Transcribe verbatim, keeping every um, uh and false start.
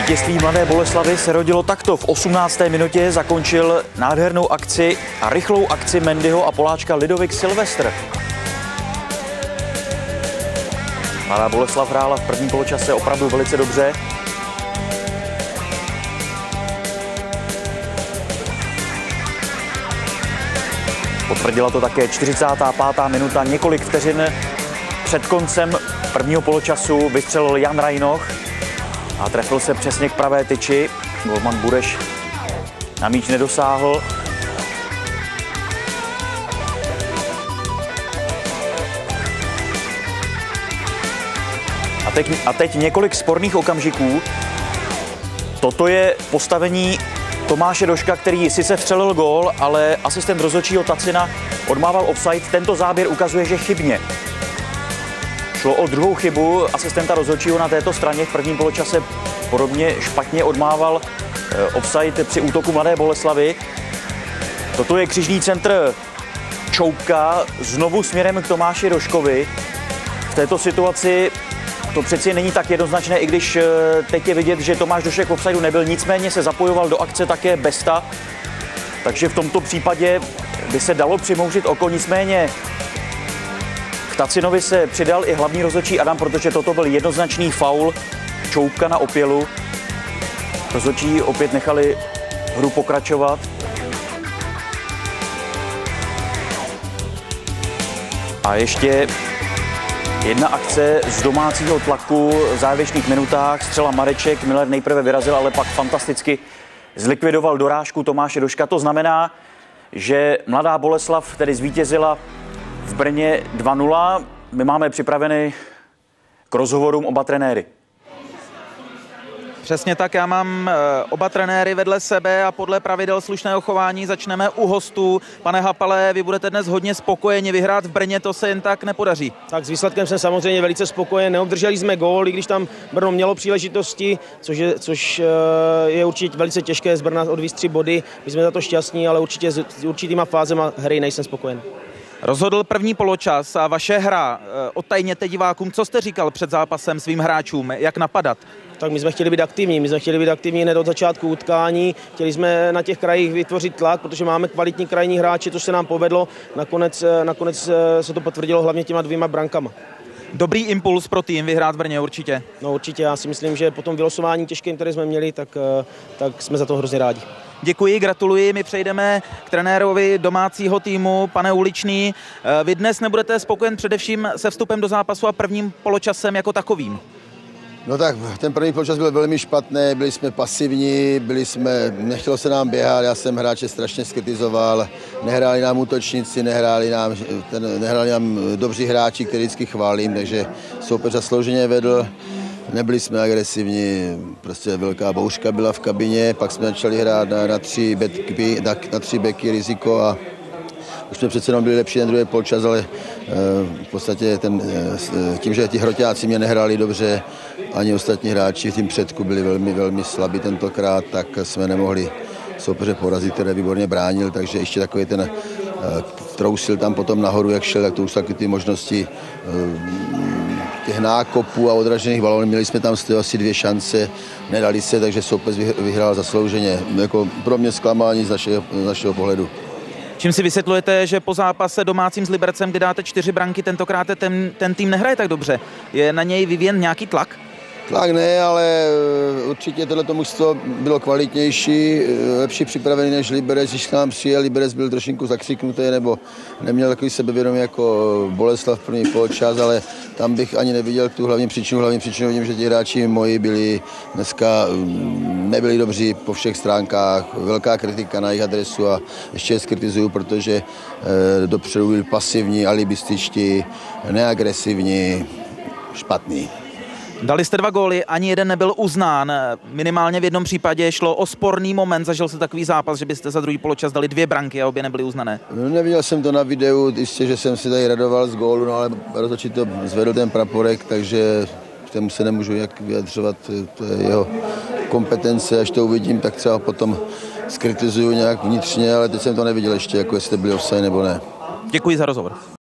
Vítězství Mladé Boleslavi se rodilo takto. V osmnácté minutě zakončil nádhernou akci a rychlou akci Mendyho a Poláčka Lidovik Silvestr. Mladá Boleslav hrála v prvním poločase opravdu velice dobře. Potvrdila to také čtyřicátá pátá minuta, několik vteřin před koncem prvního poločasu vystřelil Jan Rajnoch a trefil se přesně k pravé tyči. Golman Bureš na míč nedosáhl. A teď, a teď několik sporných okamžiků. Toto je postavení Tomáše Doška, který sice vstřelil gól, ale asistent rozhodčího Tacina odmával offside. Tento záběr ukazuje, že chybně. Šlo o druhou chybu asistenta rozhodčího na této straně. V prvním poločase podobně špatně odmával offside při útoku Mladé Boleslavy. Toto je křižný centr Čoupka znovu směrem k Tomáši Doškovi. V této situaci to přeci není tak jednoznačné, i když teď je vidět, že Tomáš Došek v offsideu nebyl, nicméně se zapojoval do akce také Besta, takže v tomto případě by se dalo přimouřit oko, nicméně k Tacinovi se přidal i hlavní rozhodčí Adam, protože toto byl jednoznačný faul Čoupka na Opělu. Rozhodčí opět nechali hru pokračovat. A ještě jedna akce z domácího tlaku v závěrečných minutách. Střela Mareček, Miller nejprve vyrazil, ale pak fantasticky zlikvidoval dorážku Tomáše Doška. To znamená, že Mladá Boleslav tedy zvítězila v Brně dva nula. My máme připraveny k rozhovorům oba trenéry. Přesně tak, já mám oba trenéry vedle sebe a podle pravidel slušného chování začneme u hostů. Pane Hapale, vy budete dnes hodně spokojeni, vyhrát v Brně to se jen tak nepodaří. Tak s výsledkem jsem samozřejmě velice spokojen, neobdrželi jsme gól, i když tam Brno mělo příležitosti, což je, což je určitě velice těžké z Brna odvízt tři body. My jsme za to šťastní, ale určitě s určitýma fázema hry nejsem spokojen. Rozhodl první poločas a vaše hra. Odtajněte divákům, co jste říkal před zápasem svým hráčům, jak napadat? Tak my jsme chtěli být aktivní, my jsme chtěli být aktivní hned od začátku utkání, chtěli jsme na těch krajích vytvořit tlak, protože máme kvalitní krajní hráče, což se nám povedlo, nakonec, nakonec se to potvrdilo hlavně těma dvěma brankama. Dobrý impuls pro tým vyhrát v Brně určitě. No určitě, já si myslím, že po tom vylosování těžkém, které jsme měli, tak, tak jsme za to hrozně rádi. Děkuji, gratuluji, my přejdeme k trenérovi domácího týmu, pane Uličný. Vy dnes nebudete spokojen především se vstupem do zápasu a prvním poločasem jako takovým. No tak, ten první poločas byl velmi špatný, byli jsme pasivní, byli jsme, nechtělo se nám běhat, já jsem hráče strašně skritizoval, nehráli nám útočníci, nehráli nám, ten, nehráli nám dobří hráči, který vždycky chválím, takže soupeř zaslouženě vedl, nebyli jsme agresivní, prostě velká bouřka byla v kabině, pak jsme začali hrát na, na, tři, beky, na, na tři beky riziko a už jsme přece jenom byli lepší ten druhý polčas, ale v podstatě ten, tím, že ti hroťáci mě nehráli dobře, ani ostatní hráči v tím předku byli velmi, velmi slabí tentokrát, tak jsme nemohli soupeře porazit, který výborně bránil, takže ještě takový ten trousil tam potom nahoru, jak šel, tak to už taky ty možnosti těch nákopů a odražených balónů. Měli jsme tam z toho asi dvě šance, nedali se, takže soupeř vyhrál zaslouženě. Jako pro mě zklamání z našeho, z našeho pohledu. Čím si vysvětlujete, že po zápase domácím s Libercem, kdy dáte čtyři branky, tentokrát ten, ten tým nehraje tak dobře? Je na něj vyvíjen nějaký tlak? Tlak ne, ale určitě tohleto mužstvo bylo kvalitnější, lepší připravený než Liberec. Když k nám přijel, Liberec byl trošinku zakřiknutý nebo neměl takový sebevědomí jako Boleslav v první poločas, ale tam bych ani neviděl tu hlavní příčinu. Hlavní příčinu vidím, že ti hráči moji byli dneska nebyli dobří po všech stránkách. Velká kritika na jejich adresu a ještě je skritizuju, protože dopředu byli pasivní, alibističtí, neagresivní, špatný. Dali jste dva góly, ani jeden nebyl uznán. Minimálně v jednom případě šlo o sporný moment. Zažil se takový zápas, že byste za druhý poločas dali dvě branky a obě nebyly uznané. No, neviděl jsem to na videu, jistě, že jsem si tady radoval z gólu, no ale rozhodčí to zvedl ten praporek, takže k tomu se nemůžu jak vyjadřovat, to je jeho kompetence, až to uvidím, tak třeba potom skritizuju nějak vnitřně, ale teď jsem to neviděl ještě, jako jestli byli offside nebo ne. Děkuji za rozhovor.